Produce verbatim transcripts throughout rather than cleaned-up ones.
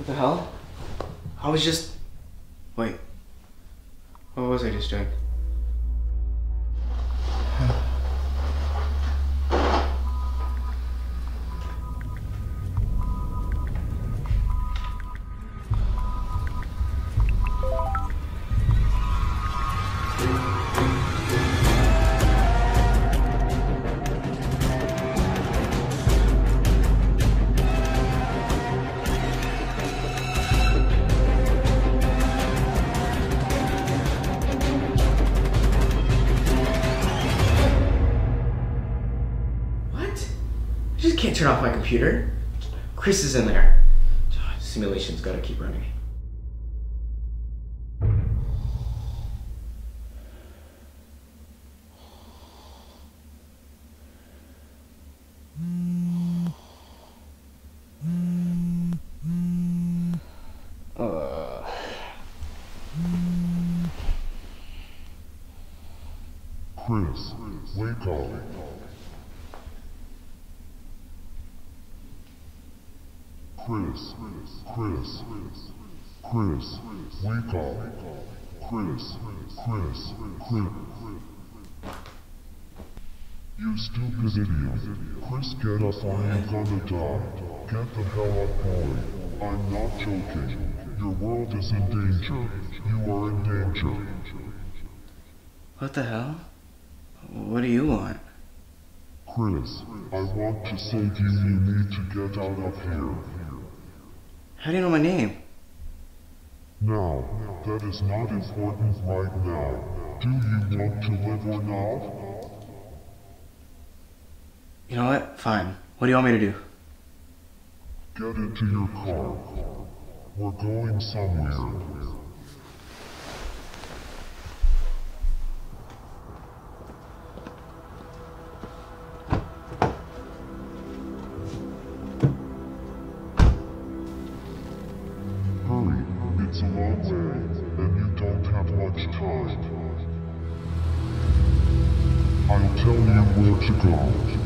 What the hell? I was just... Wait. What was I just doing? I just can't turn off my computer. Chris is in there. Simulation's gotta keep running. Uh. Chris, wake up. Chris, Chris, Chris, wake up. Chris, Chris, Chris. You stupid idiot. Chris, get up or you're gonna die. Get the hell up, boy. I'm not joking. Your world is in danger. You are in danger. What the hell? What do you want? Chris, I want to save you. You need to get out of here. How do you know my name? Now, that is not important right now. Do you want to live or not? You know what? Fine. What do you want me to do? Get into your car. We're going somewhere. It's a long way, and you don't have much time. I'll tell you where to go.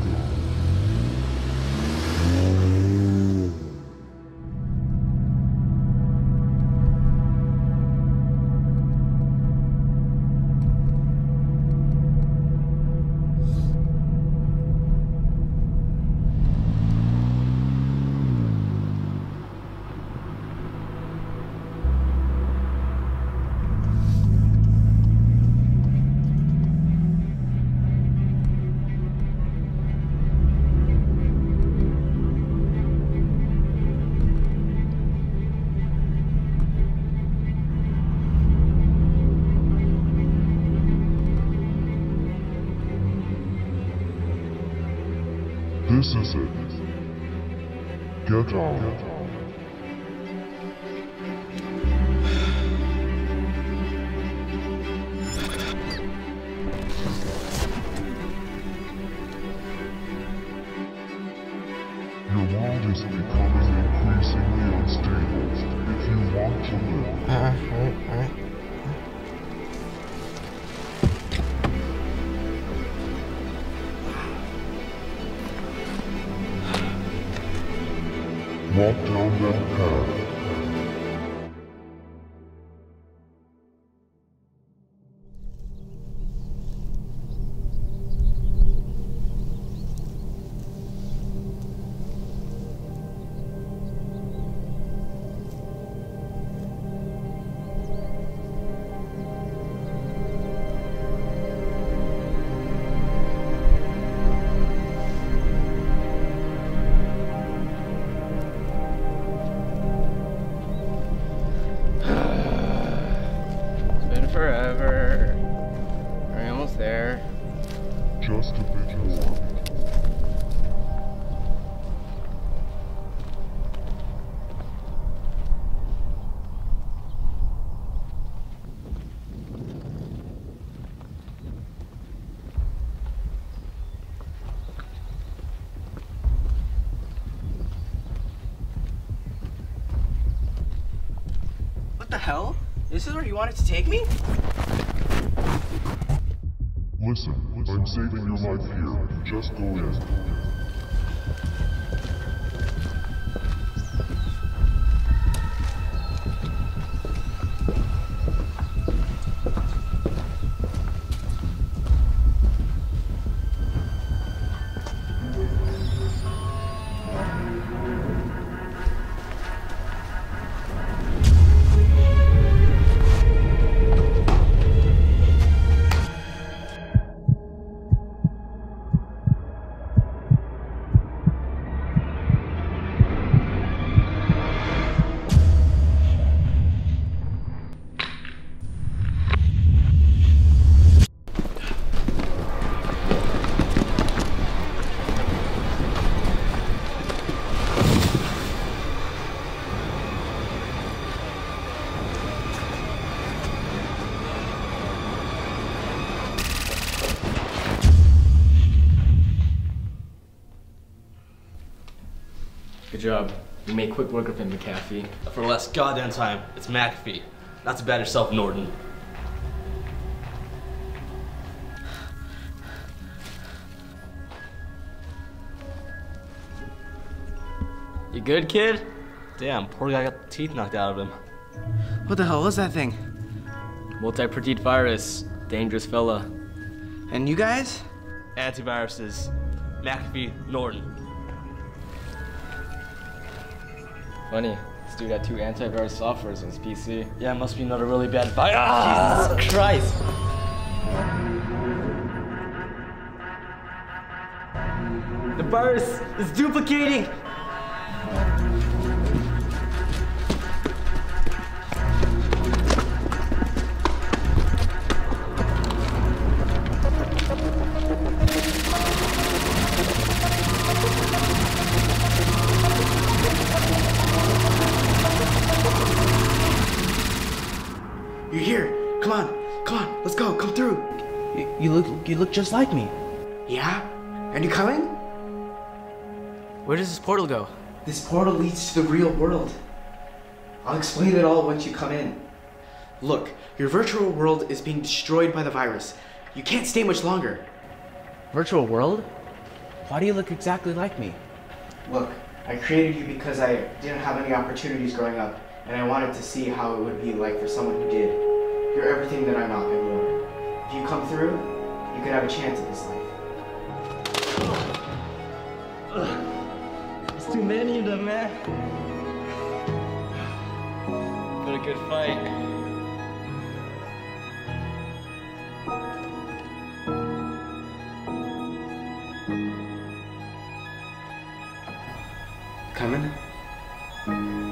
This is it. Get out. Your world is becoming increasingly unstable. If you want to live... Uh, alright, alright. Walk down that path. Forever. We're almost there. Just a bit more. What the hell? This is where you wanted to take me? Listen, I'm saving your life here. Just go in. job. You made quick work of him, McAfee. For less goddamn time, it's McAfee. Not too bad yourself, Norton. You good, kid? Damn, poor guy got the teeth knocked out of him. What the hell was that thing? Multi-protein virus. Dangerous fella. And you guys? Antiviruses. McAfee, Norton. Funny, this dude had two antivirus softwares on his P C. Yeah, must be another really bad virus. Ah! Jesus Christ! The virus is duplicating! You're here. Come on. Come on. Let's go. Come through. You, you look you look just like me. Yeah? Are you coming? Where does this portal go? This portal leads to the real world. I'll explain it all once you come in. Look, your virtual world is being destroyed by the virus. You can't stay much longer. Virtual world? Why do you look exactly like me? Look, I created you because I didn't have any opportunities growing up, and I wanted to see how it would be like for someone who did. You're everything that I'm not and more. If you come through, you could have a chance at this life. There's too many of them, man. But a good fight. Coming?